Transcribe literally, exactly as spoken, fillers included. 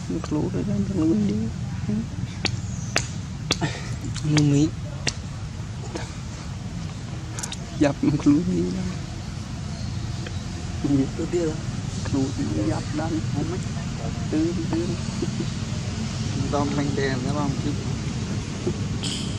lũ rồi đang lũ đi mua mít dập lũ đi tôi đi lũ dập đang không mấy tứ tứ Dom lanh đèn các bạn chứ